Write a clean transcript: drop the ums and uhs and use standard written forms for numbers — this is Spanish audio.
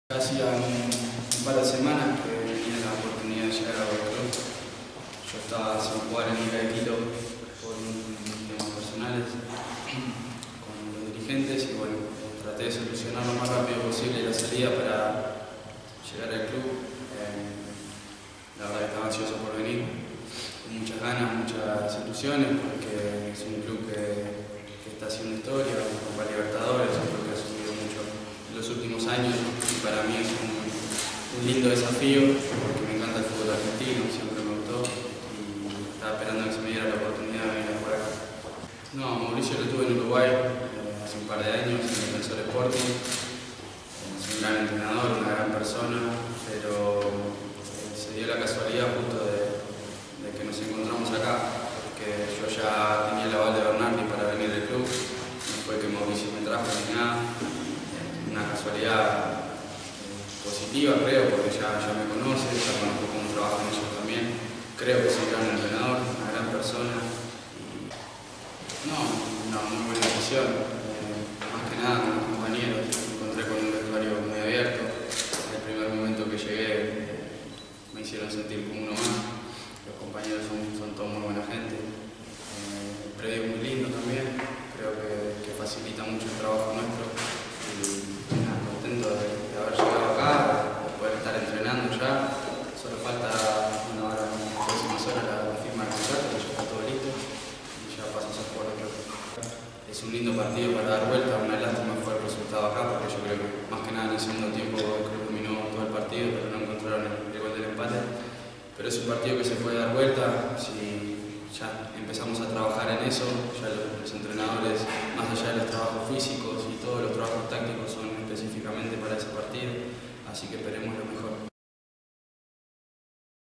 Hacía un par de semanas que tenía la oportunidad de llegar a Bogotá. Yo estaba sin jugar en Liga de Quito por temas personales con los dirigentes y bueno, traté de solucionar lo más rápido posible la salida para llegar al club. La verdad que estaba ansioso por venir, con muchas ganas, muchas ilusiones, porque es un club que está haciendo historia, Copa Libertadores, un club que ha subido mucho en los últimos años y para mí es un lindo desafío porque me encanta el fútbol argentino, siempre me gustó y estaba esperando que se me diera la oportunidad de venir a jugar. No, Mauricio lo tuve en Uruguay hace un par de años en el Defensor Sporting. Es un gran entrenador, una gran persona, pero se dio la casualidad justo de que nos encontramos acá, porque yo ya tenía el aval de Bernardi para venir del club, no fue que Mauricio me trajo ni nada, una casualidad positiva creo, porque ya me conoce, ya conozco cómo trabajan ellos también, creo que es un gran entrenador, una gran persona y una muy buena decisión, más que nada con los compañeros, me encontré con un vestuario muy abierto, el primer momento que llegué me hicieron sentir como uno más, los compañeros son todos muy buena gente, el predio es muy lindo también, creo que facilita mucho el trabajo nuestro y nada, contento de haber llegado acá, de poder estar entrenando ya, solo falta ahora en las próximas horas la firma del contrato, que ya está todo listo y ya pasas a jugar otro. Es un lindo partido para dar vuelta, una lástima fue el resultado acá, porque yo creo que más que nada en el segundo tiempo el club dominó todo el partido, pero no encontraron el gol del empate. Pero es un partido que se puede dar vuelta, si ya empezamos a trabajar en eso, ya los entrenadores, más allá de los trabajos físicos y todos los trabajos tácticos son específicamente para ese partido, así que esperemos lo mejor.